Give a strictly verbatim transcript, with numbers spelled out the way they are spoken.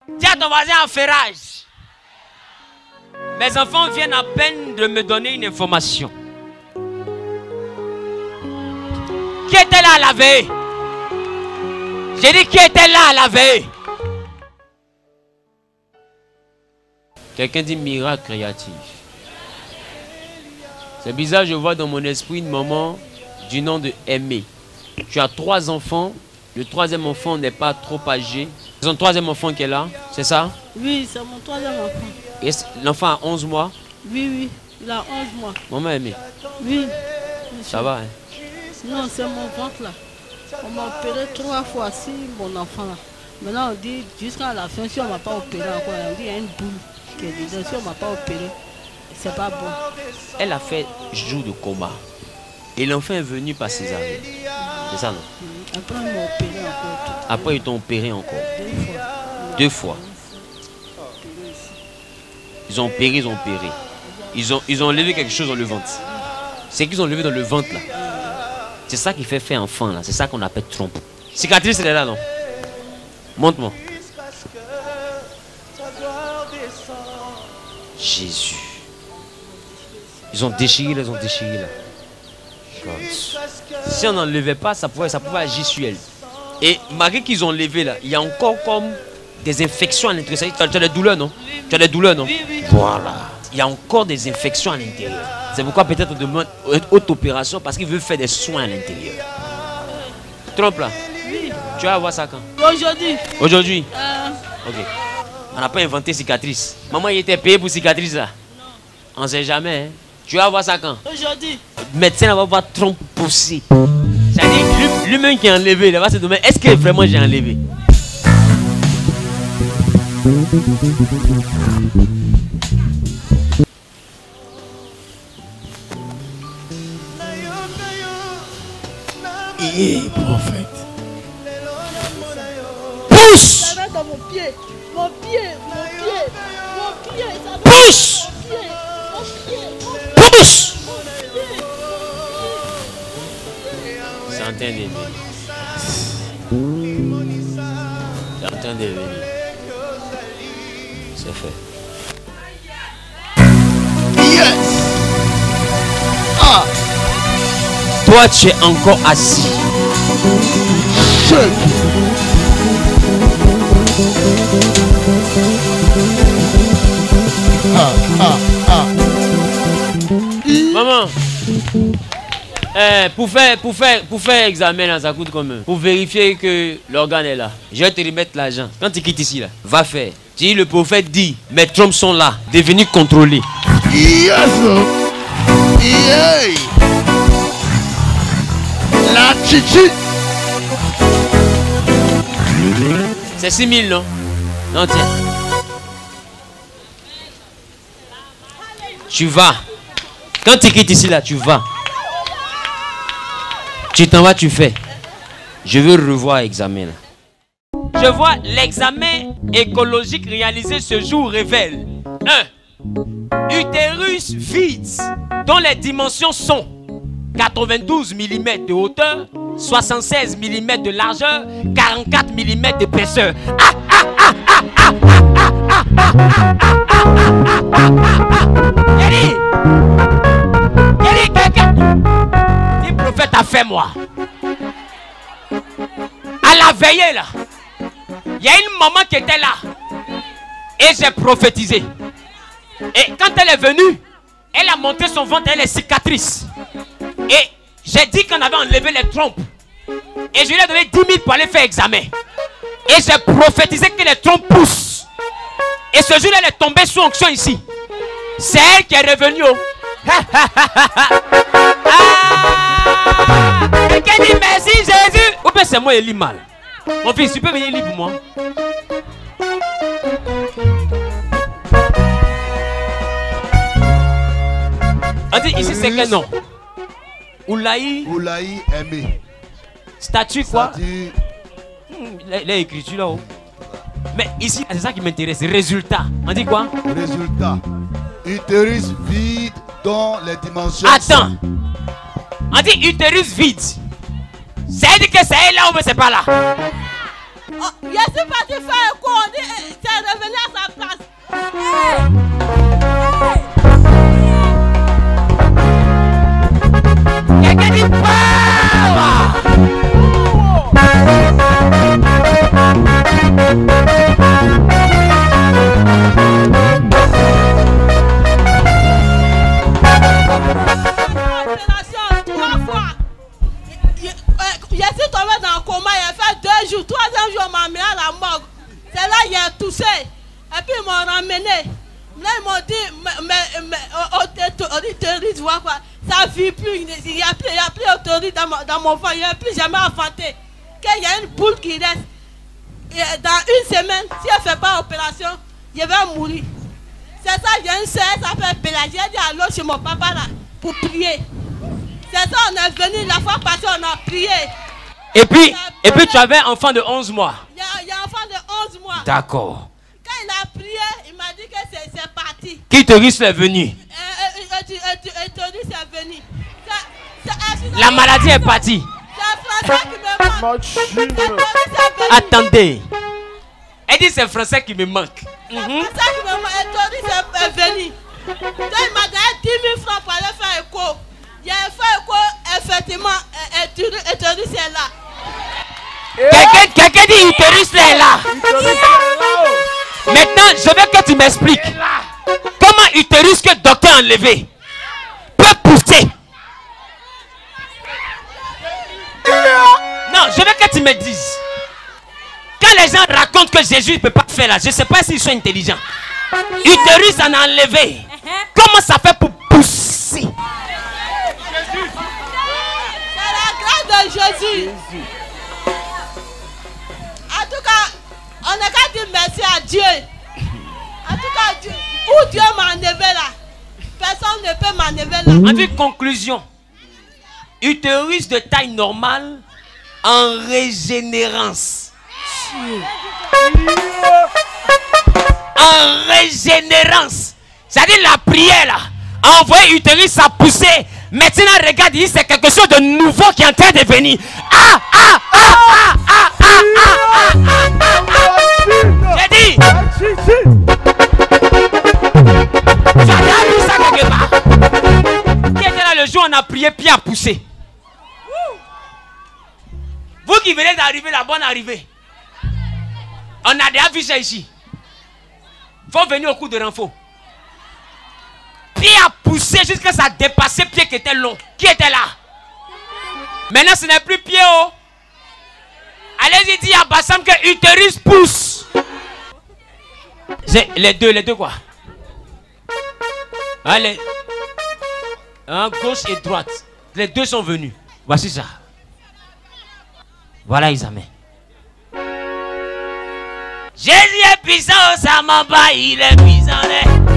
Dis à ton voisin en ferrage. Mes enfants viennent à peine de me donner une information. Qui était là à la veille? J'ai dit qui était là à la veille? Quelqu'un dit miracle créatif. C'est bizarre, je vois dans mon esprit une maman du nom de Aimée. Tu as trois enfants. Le troisième enfant n'est pas trop âgé. C'est ton troisième enfant qui est là, c'est ça? Oui, c'est mon troisième enfant. Et l'enfant a onze mois? Oui, oui, il a onze mois. Maman Aimée? Oui. Ça va, hein? Non, c'est mon ventre là. On m'a opéré trois fois, si mon enfant là. Maintenant on dit jusqu'à la fin, si on ne m'a pas opéré encore, on dit il y a une boule qui est dedans. Si on ne m'a pas opéré, c'est pas bon. Elle a fait jour de coma. Et l'enfant est venu par césarienne. C'est ça, non? Après, ils m'ont opéré encore. Après, ils t'ont opéré encore. Deux fois. Deux fois. Ils ont opéré, ils ont opéré. Ils ont, ils ont enlevé quelque chose dans le ventre. C'est qu'ils ont enlevé dans le ventre là. C'est ça qui fait faire enfant là. C'est ça qu'on appelle trompe. Cicatrice, elle est là, non? Montre-moi. Jésus. Ils ont déchiré, ils ont déchiré là. Si on n'enlevait pas, ça pouvait, ça pouvait agir sur elle. Et malgré qu'ils ont enlevé là, il y a encore comme des infections à l'intérieur. Tu as des douleurs, non? Tu as des douleurs, non? Voilà. Il y a encore des infections à l'intérieur. C'est pourquoi peut-être on demande une haute opération parce qu'il veut faire des soins à l'intérieur. Trompe là. Oui. Tu vas avoir ça quand? Aujourd'hui. Aujourd'hui? Euh... Ok. On n'a pas inventé cicatrice. Maman, il était payé pour cicatrice là. On ne sait jamais. Hein? Tu vas avoir ça quand? Aujourd'hui. Le médecin va voir trompe pousser. C'est-à-dire lui-même qui a enlevé, il va se demander est-ce que vraiment j'ai enlevé? Et prophète. Pousse! Ça va dans mon pied. Mon pied, mon pied, mon pied. Ça va pousse! Pousse! C'est en train de venir. C'est en train de venir. C'est fait. Yes! Ah! Toi, tu es encore assis. Ah, ah, ah. Maman, eh, pour faire, pour faire, pour faire examen là, ça coûte combien? Pour vérifier que l'organe est là. Je vais te remettre l'argent. Quand tu quittes ici là, va faire. Tu dis le prophète dit, mes trompes sont là, devenus contrôlés. Yes! Yeah! La chichi! C'est six mille, non? Non, tiens. Tu vas. Quand tu quittes ici, là, tu vas. Tu t'en vas, tu fais. Je veux revoir l'examen, là. Je vois l'examen écologique réalisé ce jour révèle un. Utérus vide, dont les dimensions sont quatre-vingt-douze millimètres de hauteur, soixante-seize millimètres de largeur, quarante-quatre millimètres d'épaisseur. Ah, ah, ah, ah, ah, ah, ah, ah, ah, ah. Yéli, Yéli, quelqu'un. Si le prophète a fait moi, à la veillée là, il y a une maman qui était là et j'ai prophétisé. Et quand elle est venue, elle a montré son ventre et les cicatrices. Et j'ai dit qu'on avait enlevé les trompes. Et je lui ai donné dix mille pour aller faire examen. Et j'ai prophétisé que les trompes poussent. Et ce jour-là, elle est tombée sous onction ici. C'est elle qui est revenue. Ah! Quelqu'un dit merci Jésus. Ou bien c'est moi qui lis mal. Mon fils, tu peux venir lire pour moi? On dit ici c'est quel nom? Oulaï. Oulaï Aimé. Statue quoi? Statue. Hmm, l'écriture là-haut. Mais ici, c'est ça qui m'intéresse. Résultat. On dit quoi? Résultat. Utérus vide dans les dimensions. Attends. On dit utérus vide. Ça veut dire que c'est là ou c'est pas là? Oh, je suis parti faire quoi? On dit c'est toussé. Et puis ils m'ont ramené. Là, ils m'ont dit, mais, mais, mais autorité, tu vois quoi, ça ne vit plus. Il n'y a plus, il y a plus d'autorité dans, dans mon ventre. Il n'y a plus jamais enfanté. Qu'il y a une boule qui reste. Et dans une semaine, si elle ne fait pas opération, je vais mourir. C'est ça, j'ai une soeur, ça s'appelle Pélagie. J'ai dit allô chez mon papa là, pour prier. C'est ça, on est venu, la fois passée, on a prié. Et puis, et puis tu avais un enfant de onze mois. Il y a, il y a un enfant de onze mois. D'accord. Quand il a prié, il m'a dit que c'est parti. Qui te risque est venu? Et Tony c'est venu. La maladie est partie. C'est Français qui me manque. Attendez. Elle dit c'est Français qui me manque. C'est Français qui me manque. Et Tony c'est venu. Donc il m'a donné dix mille francs pour aller faire écho. Il a fait écho, effectivement, et Tony c'est là. Quelqu'un quelqu'un dit utérus est là. Maintenant, je veux que tu m'expliques. Comment utérus que le docteur a enlevé peut pousser? Non, je veux que tu me dises. Quand les gens racontent que Jésus ne peut pas faire là, je ne sais pas s'ils sont intelligents. Utérus en a enlevé. Comment ça fait pour pousser? C'est la grâce de Jésus. En tout cas, on n'a qu'à dire merci à Dieu. En tout cas, Dieu, où Dieu m'a enlevé là, personne ne peut m'enlever là. En vue de conclusion, utérus de taille normale en régénérance. En régénérance. C'est-à-dire la prière là, a envoyé utérus à pousser. Maintenant, regarde, c'est quelque chose de nouveau qui est en train de venir. Ah, ah, ah, ah, ah, ah, ah, ah, ah. J'ai dit. Tu as vu ça quelque part? Qui était là le jour où on a prié, puis a poussé? Vous qui venez d'arriver, la bonne arrivée. On a déjà vu ça ici. Il faut venir au coup de renfort. Pied a poussé jusqu'à ça dépasser pied qui était long. Qui était là? Maintenant ce n'est plus pied haut. Allez-y dire à Bassam que utérus pousse. Les deux, les deux quoi? Allez. Hein, gauche et droite. Les deux sont venus. Voici ça. Voilà Isamen. Jésus est puissant, ça m'en bat, il est puissant.